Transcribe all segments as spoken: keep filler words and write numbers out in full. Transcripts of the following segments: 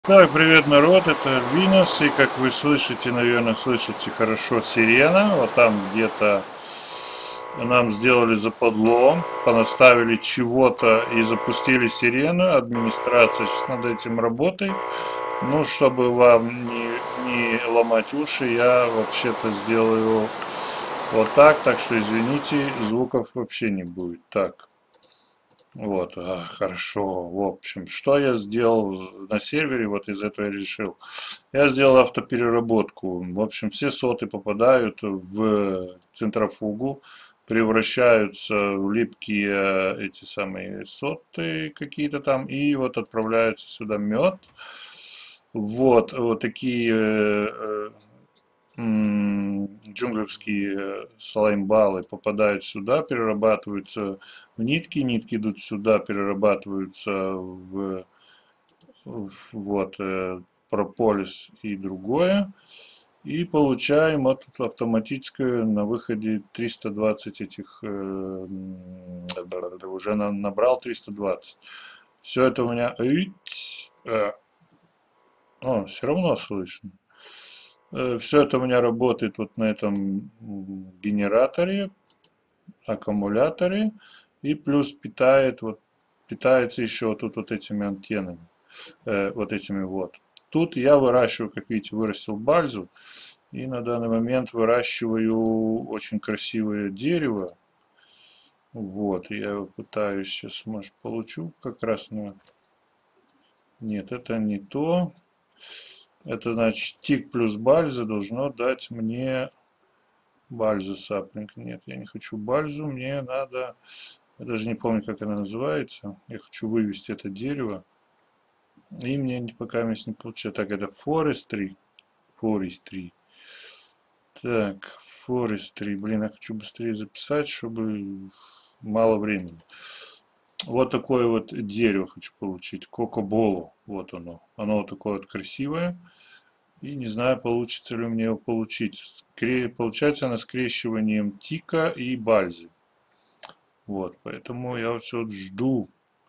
Так, привет, народ, это Винос, и как вы слышите, наверное, слышите хорошо сирена. Вот там где-то нам сделали западло, понаставили чего-то и запустили сирену. Администрация сейчас над этим работает. Ну, чтобы вам не, не ломать уши, я вообще-то сделаю вот так, так что извините, звуков вообще не будет. Так. Вот, а, хорошо. В общем, что я сделал на сервере, вот из этого я решил. Я сделал автопереработку. В общем, все соты попадают в центрофугу, превращаются в липкие эти самые соты какие-то там, и вот отправляются сюда мед. Вот, вот такие э, джунглевские слаймбалы попадают сюда, перерабатываются в нитки, нитки идут сюда, перерабатываются в, в вот, э, прополис и другое. И получаем вот автоматическое на выходе триста двадцать этих, э, уже на, набрал триста двадцать. Все это у меня... Э, о, все равно слышно. Все это у меня работает вот на этом генераторе, аккумуляторе, и плюс питает, вот, питается еще вот тут вот этими антеннами, э, вот этими вот. Тут я выращиваю, как видите, вырастил бальзу, и на данный момент выращиваю очень красивое дерево. Вот, я пытаюсь сейчас, может, получу как раз на... Нет, это не то. Это значит тик плюс бальза должно дать мне бальзу саплинг. Нет, я не хочу бальзу, мне надо... Я даже не помню, как она называется. Я хочу вывести это дерево. И мне пока не получается. Так, это forestry. Forestry. Так, forestry. Блин, я хочу быстрее записать, чтобы мало времени. Вот такое вот дерево хочу получить. Кокоболу. Вот оно. Оно вот такое вот красивое. И не знаю, получится ли мне его получить. Скре... Получается она скрещиванием тика и бальзы. Вот, поэтому я вот все вот жду.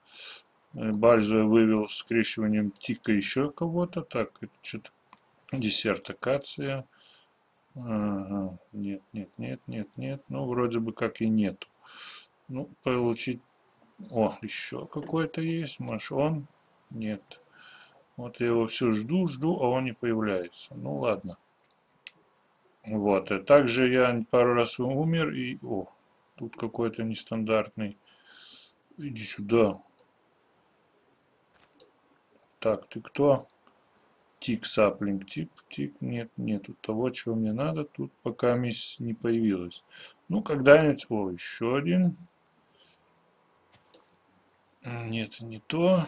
Бальзу я вывел скрещиванием тика еще кого-то. Так, это что-то десерт акация. Ага, нет, нет, нет, нет, нет. Ну, вроде бы как и нету. Ну, получить... О, еще какой-то есть. Может, он? Нет. Вот я его все жду, жду, а он не появляется. Ну, ладно. Вот. И также я пару раз умер и... О, тут какой-то нестандартный. Иди сюда. Так, ты кто? Тик саплинг, тип, тик, нет, нету того, чего мне надо, тут пока мисс не появилась. Ну, когда-нибудь, о, еще один. Нет, не то.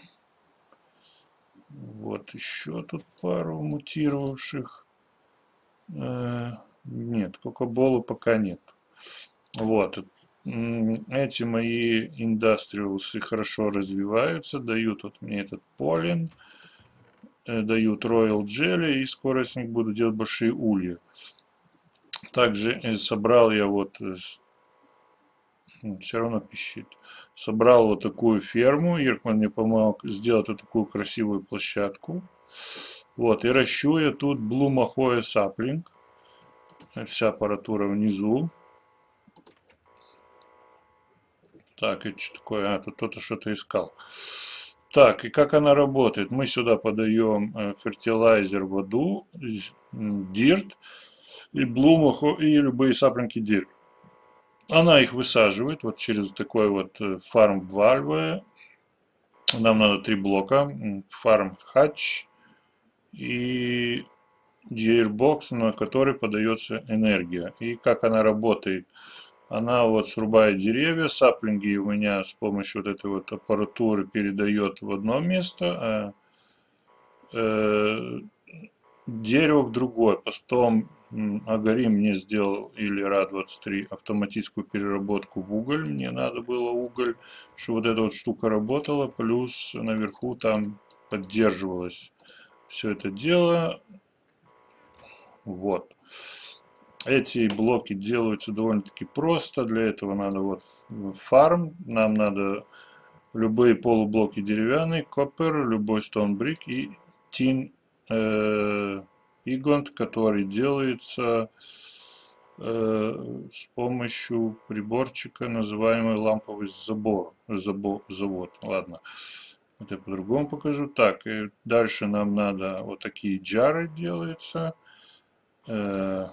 Вот еще тут пару мутировавших. Э, нет, кока-болу пока нет. Вот. Эти мои индастриусы хорошо развиваются, дают вот мне этот полин, дают Royal Jelly, и скоро с них буду делать большие улья. Также собрал я вот, все равно пищит, собрал вот такую ферму, Иркман мне помог сделать вот такую красивую площадку. Вот, и ращу я тут Blue Mahoya Sapling, вся аппаратура внизу. Так, это что такое? А, тут кто-то что-то искал. Так, и как она работает? Мы сюда подаем фертилайзер, воду, дирт и блумах, и любые саплинки дирт. Она их высаживает вот через такой вот фарм вальвы. Нам надо три блока. Фарм хач и gearbox, на который подается энергия. И как она работает? Она вот срубает деревья, саплинги у меня с помощью вот этой вот аппаратуры передает в одно место, а э, дерево в другое. Потом Агарим мне сделал, или ра двадцать три, автоматическую переработку в уголь. Мне надо было уголь, чтобы вот эта вот штука работала. Плюс наверху там поддерживалось все это дело. Вот. Эти блоки делаются довольно-таки просто. Для этого надо вот фарм. Нам надо любые полублоки деревянные, коппер, любой stone brick и тин э, игонт, который делается э, с помощью приборчика, называемый ламповый забор, забо, завод. Ладно, это я по-другому покажу. Так, и дальше нам надо вот такие джары делаются. Э,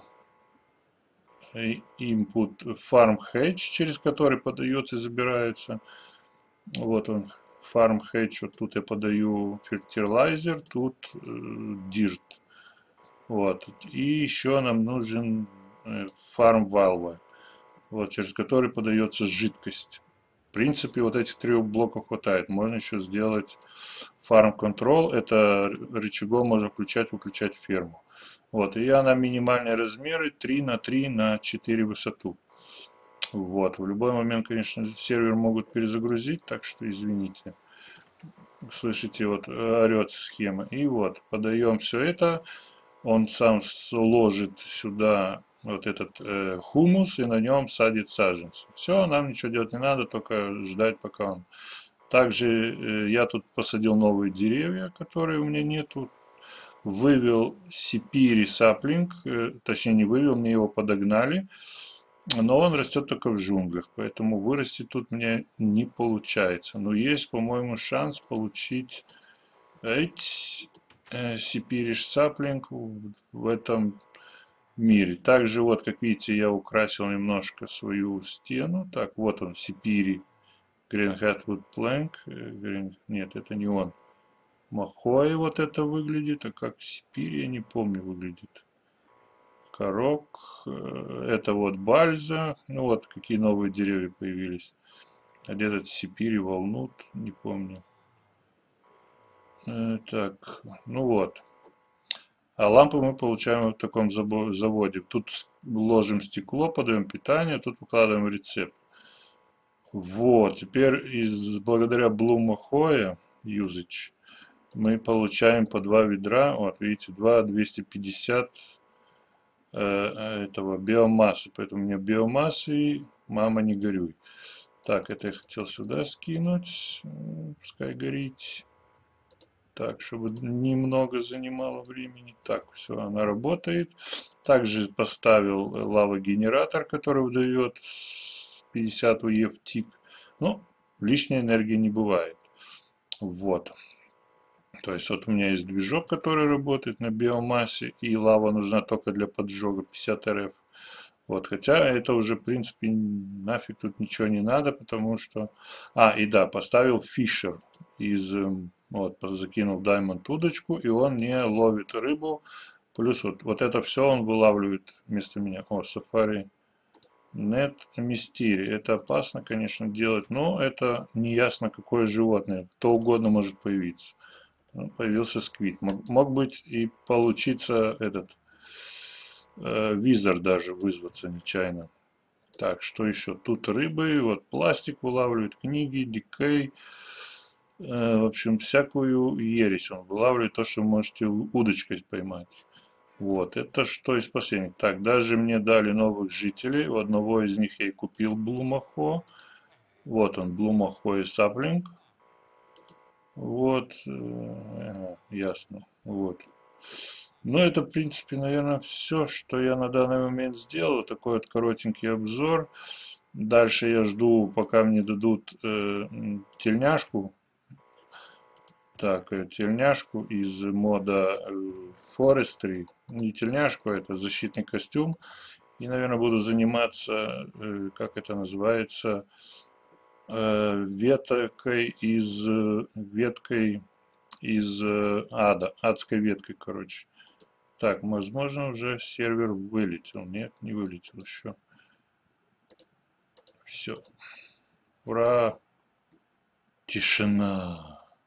input farm hedge, через который подается и забирается. Вот он, farm hedge, вот тут я подаю fertilizer, тут э, dirt. Вот. И еще нам нужен э, farm valve, вот, через который подается жидкость. В принципе, вот этих трех блоков хватает. Можно еще сделать farm control. Это рычагом можно включать-выключать ферму. Вот. И я на минимальные размеры три на три на четыре высоту. Вот. В любой момент, конечно, сервер могут перезагрузить, так что извините. Слышите, вот орет схема. И вот, подаем все это. Он сам сложит сюда вот этот э, хумус и на нем садит саженцы. Все, нам ничего делать не надо, только ждать, пока он. Также э, я тут посадил новые деревья, которые у меня нету. Вывел сипири саплинг, э, точнее не вывел, мне его подогнали. Но он растет только в джунглях, поэтому вырасти тут мне не получается. Но есть, по-моему, шанс получить эти сипириш саплинг в этом мире. Также вот, как видите, я украсил немножко свою стену. Так, вот он, Сипири Green Headwood Plank. Green... Нет, это не он. Махой вот это выглядит, а как Сипири, я не помню, выглядит. Корок. Это вот бальза. Ну вот, какие новые деревья появились. А где-то Сипири, волнут, не помню. Так, ну вот. А лампы мы получаем в таком заводе. Тут ложим стекло, подаем питание, тут выкладываем рецепт. Вот, теперь из, благодаря Blue Mohoe Usage мы получаем по два ведра. Вот, видите, два двести пятьдесят э, этого биомассы. Поэтому у меня биомассы, мама, не горюй. Так, это я хотел сюда скинуть. Пускай горит. Так, чтобы немного занимало времени. Так, все, она работает. Также поставил лавогенератор, который выдает пятьдесят УЕ в тик. Ну, лишней энергии не бывает. Вот. То есть вот у меня есть движок, который работает на биомассе, и лава нужна только для поджога пятьдесят эр эф. Вот, хотя это уже, в принципе, нафиг тут ничего не надо, потому что... А, и да, поставил фишер из... Вот, закинул Diamond удочку, и он не ловит рыбу. Плюс вот, вот это все он вылавливает вместо меня. О, Safari Net Mystery. Это опасно, конечно, делать, но это не ясно, какое животное. Кто угодно может появиться. Ну, появился сквид. Мог, мог быть и получиться этот э, визор даже вызваться нечаянно. Так, что еще? Тут рыбы, вот пластик вылавливает, книги, дикей. В общем, всякую ересь он вылавливает, то, что вы можете удочкой поймать. Вот, это что из последних. Так, даже мне дали новых жителей. У одного из них я и купил Blue Mohoe. Вот он, Blue Mohoe Sapling. Вот, э, ясно. Вот. Ну, это, в принципе, наверное, все, что я на данный момент сделал. Такой вот коротенький обзор. Дальше я жду, пока мне дадут э, тельняшку. Так, тельняшку из мода Forestry. Не тельняшку, а это защитный костюм. И, наверное, буду заниматься, как это называется, веткой из, веткой из ада, адской веткой, короче. Так, возможно, уже сервер вылетел. Нет, не вылетел еще. Все. Ура! Тишина.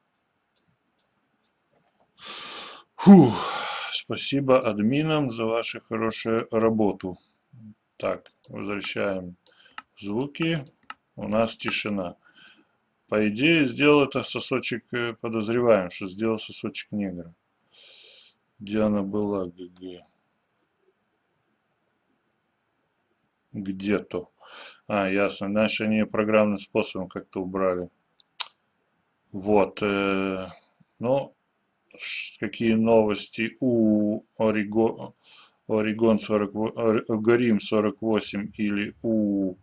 Фух, спасибо админам за вашу хорошую работу. Так, возвращаем звуки. У нас тишина. По идее, сделал это сосочек, подозреваем, что сделал сосочек негра. Где она была? ГГ. Где-то. А, ясно. Иначе они программным способом как-то убрали. Вот. Э, ну, какие новости у Орегон, Орегон сорок, Горим сорок восемь или у,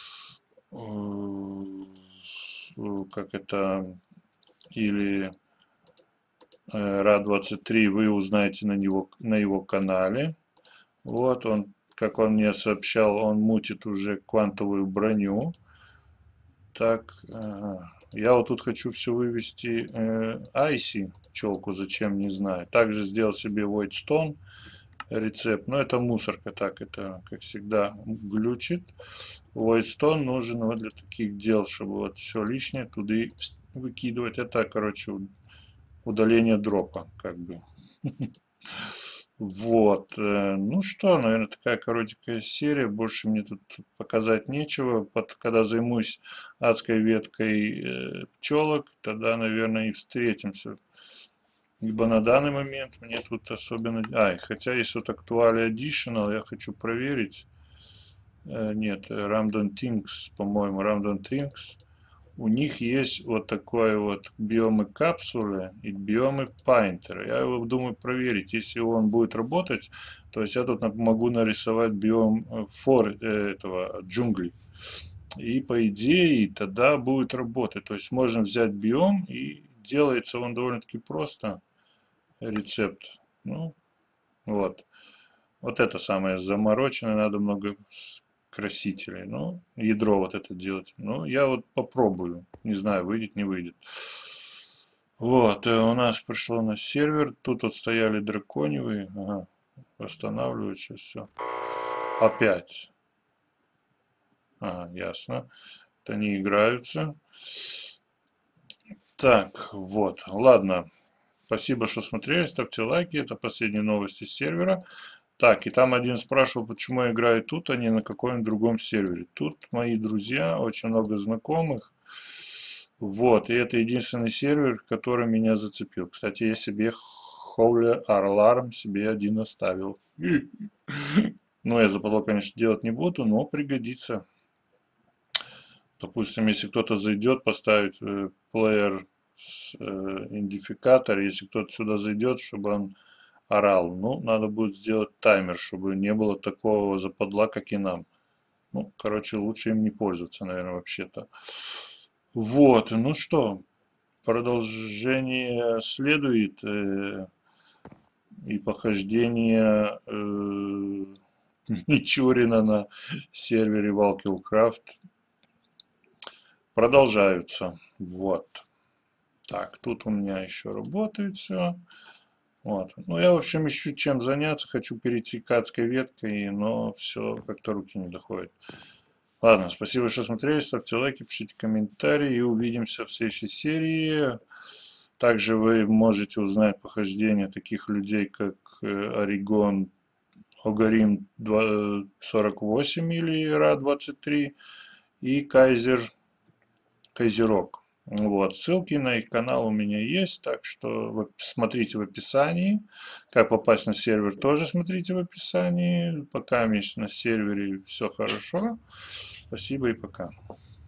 как это, или ра двадцать три, вы узнаете на него, на его канале. Вот он, как он мне сообщал, он мутит уже квантовую броню. Так, ага. Я вот тут хочу все вывести э, Айси, пчелку, зачем, не знаю. Также сделал себе Whitestone рецепт, но это мусорка, так, это, как всегда, глючит. Whitestone нужен вот для таких дел, чтобы вот все лишнее туда выкидывать. Это, короче, удаление дропа, как бы. Вот. Ну что, наверное, такая коротенькая серия. Больше мне тут показать нечего. Под, когда займусь адской веткой э, пчелок, тогда, наверное, и встретимся. Ибо на данный момент мне тут особенно... А, хотя есть вот Actual Additional, я хочу проверить. Э, нет, Random Things, по-моему, Random Things. У них есть вот такой вот биомы капсулы и биомы пайнтера. Я его думаю проверить. Если он будет работать, то есть я тут могу нарисовать биом фор этого джунглей. И по идее тогда будет работать. То есть можно взять биом, и делается он довольно-таки просто. Рецепт. Ну, вот. Вот это самое замороченное. Надо много красителей. Ну, ядро вот это делать. Ну, я вот попробую. Не знаю, выйдет, не выйдет. Вот, у нас пришло на сервер. Тут вот стояли драконевые. Ага, восстанавливают сейчас все. Опять. Ага, ясно. Это они играются. Так, вот. Ладно. Спасибо, что смотрели. Ставьте лайки. Это последние новости с сервера. Так, и там один спрашивал, почему я играю тут, а не на каком-нибудь другом сервере. Тут мои друзья, очень много знакомых. Вот, и это единственный сервер, который меня зацепил. Кстати, я себе Holy Alarm себе один оставил. Ну, я западло, конечно, делать не буду, но пригодится. Допустим, если кто-то зайдет, поставить плеер с идентификатор, если кто-то сюда зайдет, чтобы он орал. Ну, надо будет сделать таймер, чтобы не было такого западла, как и нам. Ну, короче, лучше им не пользоваться, наверное, вообще-то. Вот, ну что, продолжение следует. Э, и похождение э, Мичурина на сервере Valkylcraft продолжаются. Вот. Так, тут у меня еще работает все. Вот. Ну, я, в общем, ищу чем заняться. Хочу перейти к адской ветке, но все как-то руки не доходят. Ладно, спасибо, что смотрели. Ставьте лайки, пишите комментарии. И увидимся в следующей серии. Также вы можете узнать похождение таких людей, как Орегон, Огорим сорок восемь или ра двадцать три и Кайзер, Кайзерок. Вот, ссылки на их канал у меня есть, так что смотрите в описании. Как попасть на сервер, тоже смотрите в описании. Пока на сервере все хорошо. Спасибо и пока.